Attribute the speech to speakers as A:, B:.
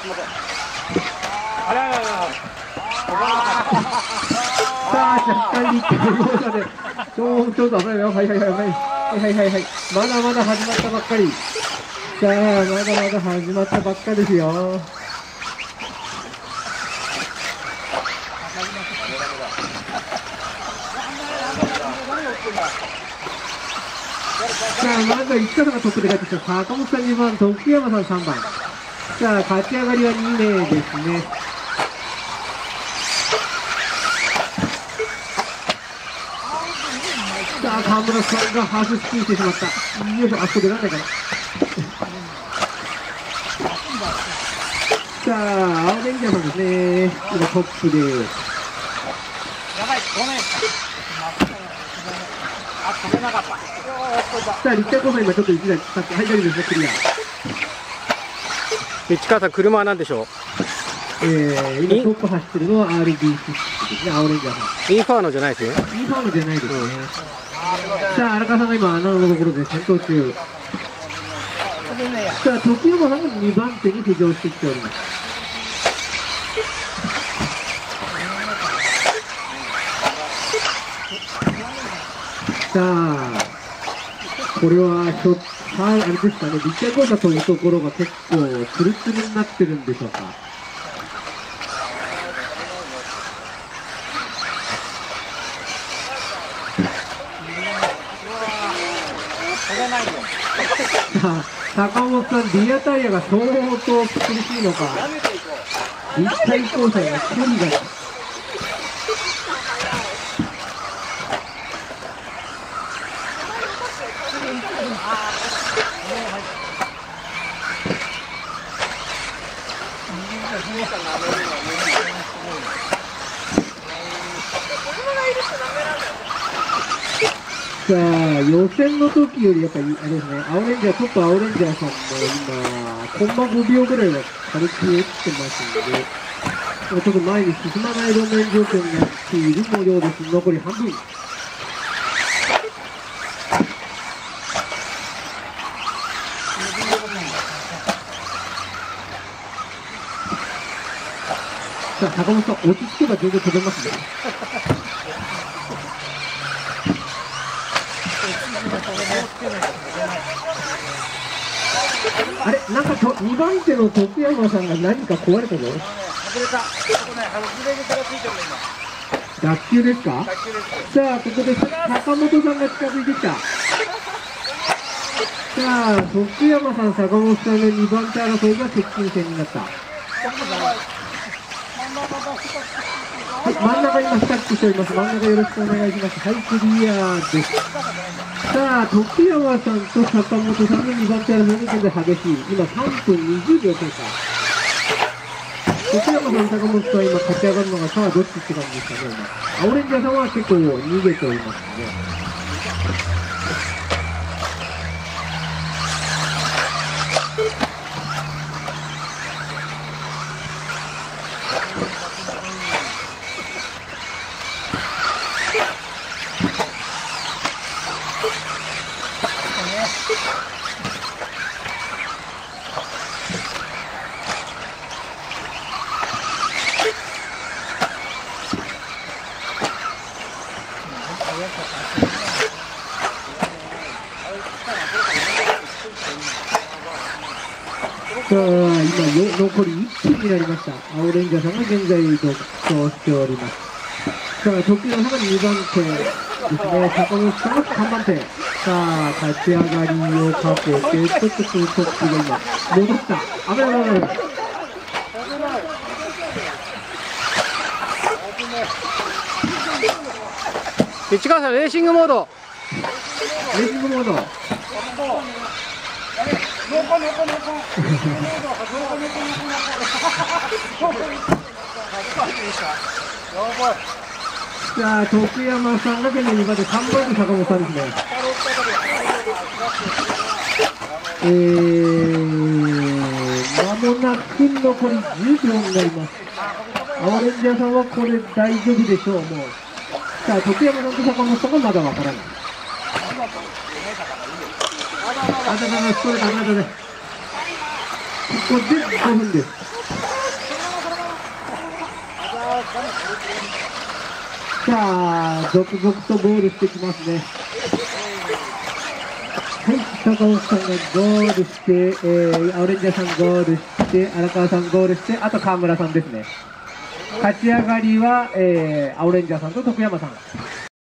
A: さあ、若干に両者で、ちょっと危ないよ。はい。まだまだ始まったばっかり。さあ、まだまだ始まったばっかですよ。さあ、まずは市川がトップで帰ってきた。坂本さん2番、徳山さん3番。さあ、勝ち上がりは2名ですね。さあ、河村さんがハーフスピンしてしまった。よいしょ、あそこ出られないかな。さあ、青レンジャーさんですね。今トップで。やばい、ごめん。飛べなかった。さあ、立体交差今ちょっと1台使って、はい、大丈夫ですね、クリア。
B: 市川さん、車は何でしょう。
A: 今トップ走ってるのは RD6 ですね、青レンジャーさん。
B: インファーノじゃないですね。
A: インファーノじゃないですね。さあ、荒川さんが今、穴のところで先頭中。さあ、時山さんが2番手に浮上してきております。さあ、これはあれですかね、立体交差というところが結構ツルツルになってるんでしょうか。さあ、坂本さん、リアタイヤが相当苦しいのか、立体交差が距離が。さあ、予選の時よりやっぱりあれですね、青レンジャー、トップ青レンジャーさんも今、コンマ5秒ぐらいは軽く落ちてますので、ちょっと前に進まない路面状況になっている模様です。残り半分。さあ、坂本さん、落ち着けば全然飛べますね。あれ、なんか2番手の徳山さんが何か壊れたぞ。脱臼ですか。さあ、ここで坂本さんが近づいてきた。さあ、徳山さん、坂本さんの2番手争いが接近戦になった。はい、真ん中今スタックしております。真ん中よろしくお願いします。はい、クリアです。さあ、徳山さんと坂本さんの2番手争いが現在激しい。今3分20秒経過。徳山さん、坂本さん今勝ち上がるのがさあどっちって感じですかね。今青レンジャーさんは結構逃げておりますね。さあ、今残り1分になりました。青レンジャーさんが現在独走しております。さあ、徳山さんが2番手ですね。坂本さんが3番手。さあ、勝ち上がりをかけて、ちょっとトップが今、戻った。危ない。
B: 市川さん、レーシングモード。
A: レーシングモード。さあ、徳山さんが現在2番手、3番手坂本さんですね。間もなく残り10秒になります。青レンジャーさんはこれ大丈夫でしょう、もう。さあ、徳山さんと坂本さんがまだわからない。ストレート、ここで5分です。 さあ、続々とゴールしてきますね。はい、高尾さんがゴールして、青レンジャーさんゴールして、荒川さんゴールして、あと川村さんですね。勝ち上がりは、青レンジャーさんと徳山さん。